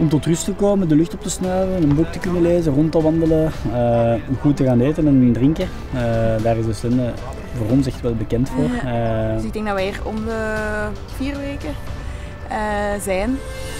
om tot rust te komen, de lucht op te snuiven, een boek te kunnen lezen, rond te wandelen, goed te gaan eten en drinken. Daar is de Stende voor ons echt wel bekend voor. Dus ik denk dat we hier om de 4 weken zijn.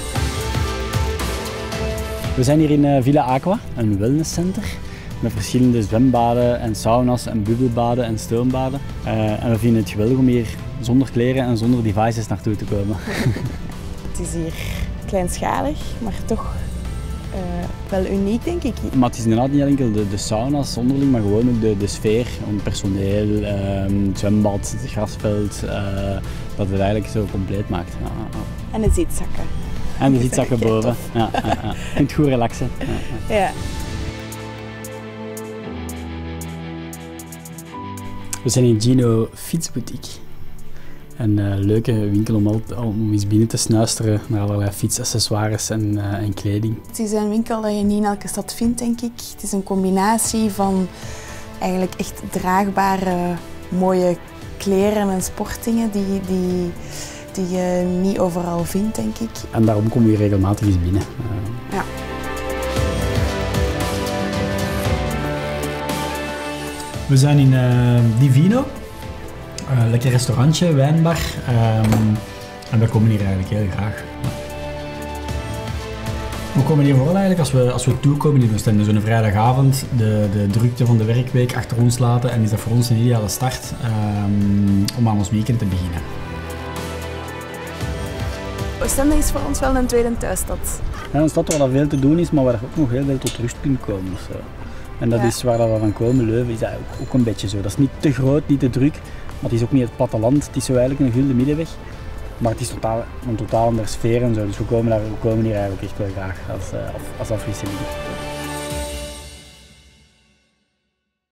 We zijn hier in Villa Aqua, een wellnesscenter. Met verschillende zwembaden en sauna's en bubbelbaden en stoombaden. En we vinden het geweldig om hier zonder kleren en zonder devices naartoe te komen. Het is hier kleinschalig, maar toch wel uniek, denk ik. Maar het is inderdaad niet enkel de sauna's onderling, maar gewoon ook de sfeer, om personeel, het zwembad, het grasveld, dat het eigenlijk zo compleet maakt. Ja. En de zitzakken. En de zitzakken boven. Ja. Je kunt goed relaxen. Ja. We zijn in Gino Fietsboutique. Een leuke winkel om eens binnen te snuisteren naar allerlei fietsaccessoires en kleding. Het is een winkel dat je niet in elke stad vindt, denk ik. Het is een combinatie van eigenlijk echt draagbare, mooie kleren en sportdingen die je niet overal vindt, denk ik. En daarom kom je regelmatig eens binnen. Ja. We zijn in Divino, lekker restaurantje, wijnbar, en we komen hier eigenlijk heel graag. We komen hier vooral eigenlijk als we toekomen in Oostende, zo'n vrijdagavond, de drukte van de werkweek achter ons laten en is dat voor ons een ideale start om aan ons weekend te beginnen. Oostende is voor ons wel een tweede thuisstad. Ja, een stad waar er veel te doen is, maar waar je ook nog heel veel tot rust kunt komen. Zo. En dat is waar we van komen. Leuven is dat ook een beetje zo. Dat is niet te groot, niet te druk, maar het is ook niet het platteland. Het is zo eigenlijk een gulden middenweg. Maar het is een totaal andere sfeer en zo. Dus we komen hier eigenlijk echt wel graag als afwisseling.